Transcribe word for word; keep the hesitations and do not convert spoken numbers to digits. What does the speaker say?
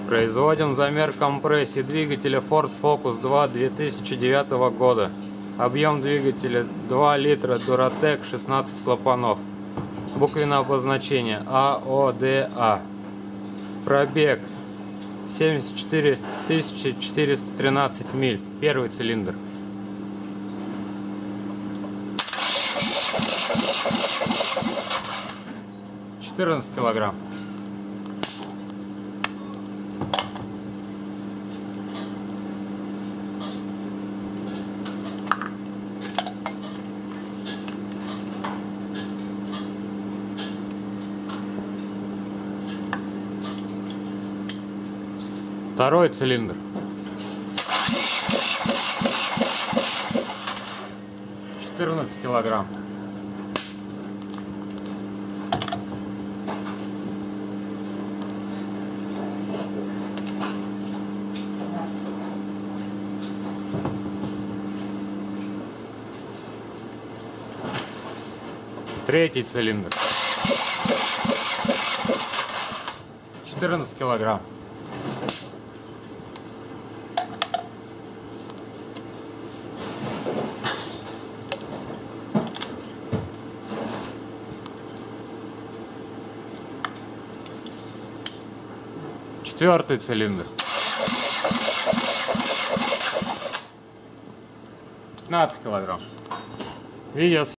Производим замер компрессии двигателя Ford Focus два две тысячи девятого года. Объем двигателя два литра, Duratec, шестнадцать клапанов. Буквенное обозначение А О Д А. Пробег семьдесят четыре тысячи четыреста тринадцать миль. Первый цилиндр. четырнадцать килограмм. Второй цилиндр. четырнадцать килограмм. Третий цилиндр. четырнадцать килограмм. Четвертый цилиндр. пятнадцать килограмм. Видео